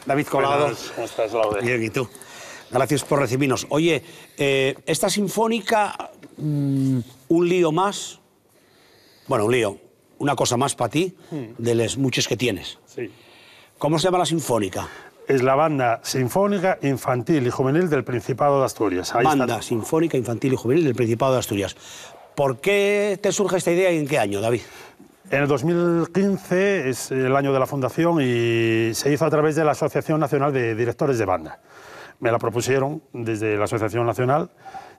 David Colado. Buenas, ¿cómo estás, Laude? Bien, ¿y tú? Gracias por recibirnos. Oye, esta sinfónica, un lío más, bueno, un lío, una cosa más para ti, de las muchas que tienes. Sí. ¿Cómo se llama la sinfónica? Es la Banda Sinfónica Infantil y Juvenil del Principado de Asturias. Ahí Banda está. Sinfónica Infantil y Juvenil del Principado de Asturias. ¿Por qué te surge esta idea y en qué año, David? En el 2015 es el año de la fundación y se hizo a través de la Asociación Nacional de Directores de Banda. Me la propusieron desde la Asociación Nacional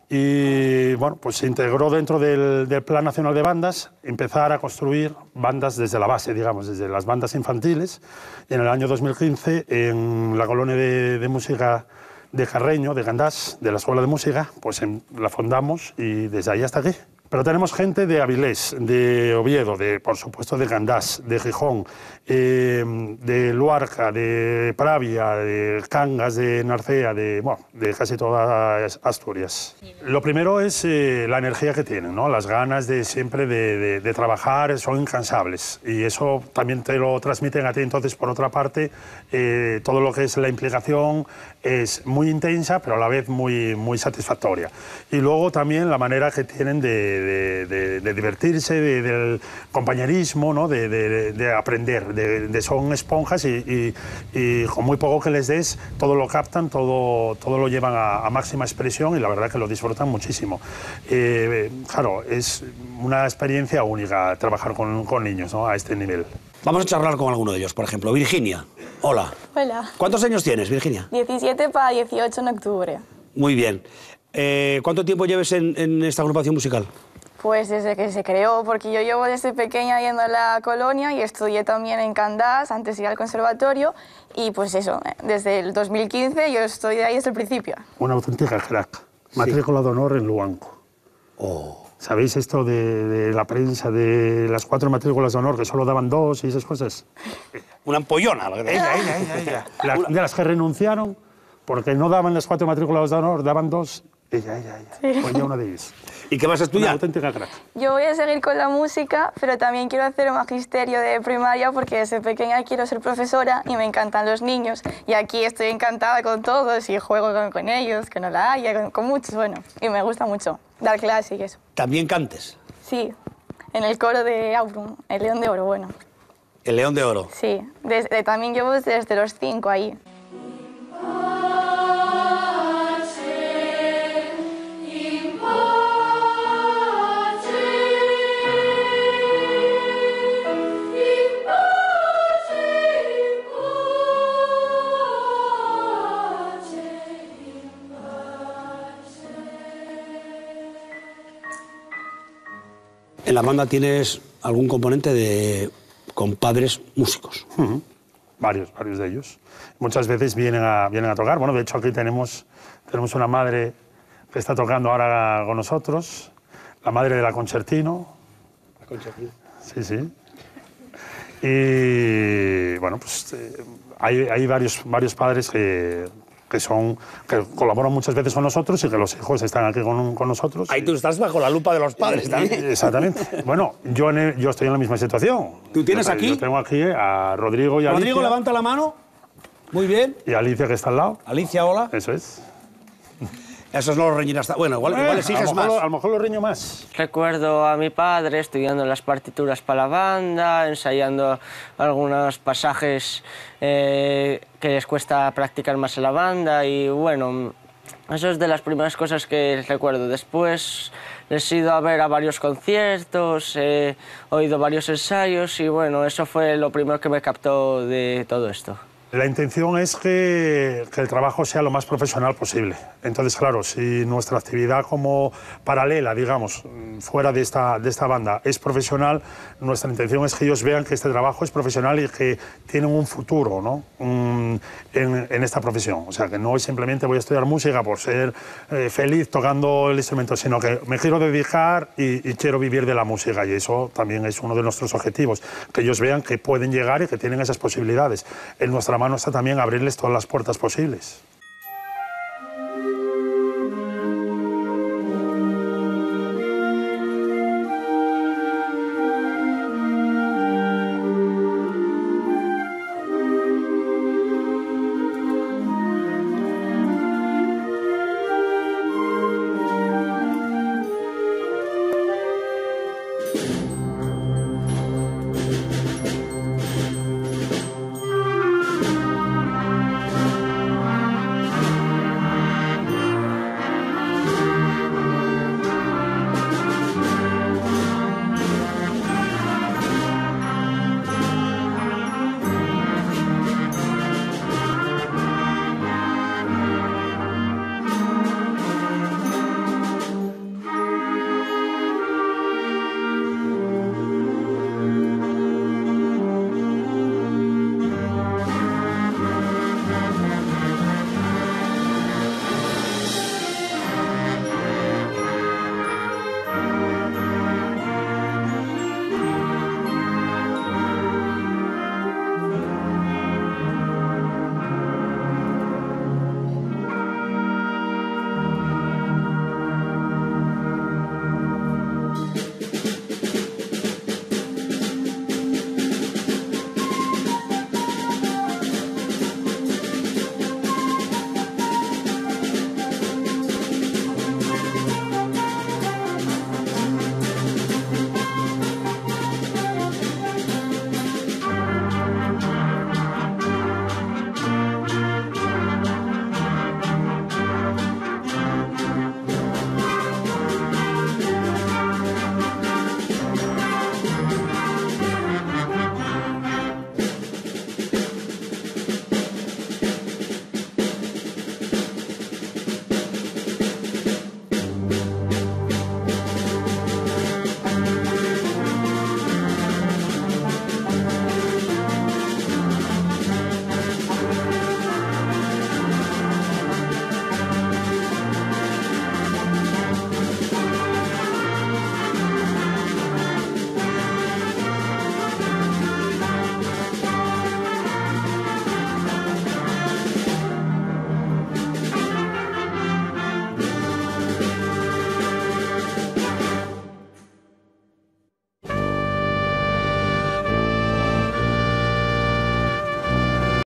y bueno, pues se integró dentro del Plan Nacional de Bandas empezar a construir bandas desde la base, digamos, desde las bandas infantiles. Y en el año 2015, en la colonia de música de Carreño, de Gandás, de la Escuela de Música, pues la fundamos y desde ahí hasta aquí. Pero tenemos gente de Avilés, de Oviedo, por supuesto de Gandás, de Gijón, de Luarca, de Pravia, de Cangas, de Narcea, de casi toda Asturias. Lo primero es la energía que tienen, ¿no? Las ganas de siempre de trabajar, son incansables. Y eso también te lo transmiten a ti. Entonces, por otra parte, todo lo que es la implicación es muy intensa, pero a la vez muy satisfactoria. Y luego también la manera que tienen de divertirse, del compañerismo, ¿no? de aprender, son esponjas y con muy poco que les des, todo lo captan, todo lo llevan a máxima expresión y la verdad que lo disfrutan muchísimo. Claro, es una experiencia única trabajar con niños, ¿no? A este nivel. Vamos a charlar con alguno de ellos, por ejemplo. Virginia, hola. Hola. ¿Cuántos años tienes, Virginia? 17 para 18 en octubre. Muy bien. ¿Cuánto tiempo lleves en esta agrupación musical? Pues desde que se creó, porque yo llevo desde pequeña yendo a la colonia y estudié también en Candás, antes de ir al conservatorio, y pues eso, desde el 2015 yo estoy ahí desde el principio. Una auténtica crack. Matrícula de honor en Luanco. Oh. ¿Sabéis esto de la prensa, de las 4 matrículas de honor, que solo daban 2 y esas cosas? Una ampollona. Ella. De las que renunciaron porque no daban las 4 matrículas de honor, daban 2. Ella. Sí. Pues ya una de ellas. ¿Y qué vas a estudiar? Una auténtica crack. Yo voy a seguir con la música, pero también quiero hacer magisterio de primaria porque desde pequeña quiero ser profesora y me encantan los niños. Y aquí estoy encantada con todos y juego con ellos, que no la haya, con muchos, bueno. Y me gusta mucho dar clase y eso. ¿También cantes? Sí, en el coro de Aurum, el León de Oro, bueno. El León de Oro. Sí, también llevo desde los 5 ahí. En la banda tienes algún componente de compadres músicos. Varios de ellos. Muchas veces vienen a tocar. Bueno, de hecho aquí tenemos una madre que está tocando ahora con nosotros, la madre de la Concertino. ¿La Concertino? Sí. Y bueno, pues hay varios padres que colaboran muchas veces con nosotros y que los hijos están aquí con nosotros. Ahí tú estás bajo la lupa de los padres también. Exactamente. Bueno, yo estoy en la misma situación. ¿Tú tienes aquí? Yo tengo aquí a Rodrigo y a Alicia. Rodrigo, levanta la mano. Muy bien. Y Alicia, que está al lado. Alicia, hola. Eso es. Esos no los reñirás. Bueno, igual exiges más. A lo mejor lo riño más. Recuerdo a mi padre estudiando las partituras para la banda, ensayando algunos pasajes que les cuesta practicar más en la banda y bueno, eso es de las primeras cosas que recuerdo. Después les he ido a ver a varios conciertos, he oído varios ensayos y bueno, eso fue lo primero que me captó de todo esto. La intención es que el trabajo sea lo más profesional posible. Entonces, claro, si nuestra actividad como paralela, digamos, fuera de esta banda es profesional, nuestra intención es que ellos vean que este trabajo es profesional y que tienen un futuro, ¿no? en esta profesión. O sea, que no es simplemente voy a estudiar música por ser feliz tocando el instrumento, sino que me quiero dedicar y quiero vivir de la música. Y eso también es uno de nuestros objetivos, que ellos vean que pueden llegar y que tienen esas posibilidades. En nuestra mano está también abrirles todas las puertas posibles.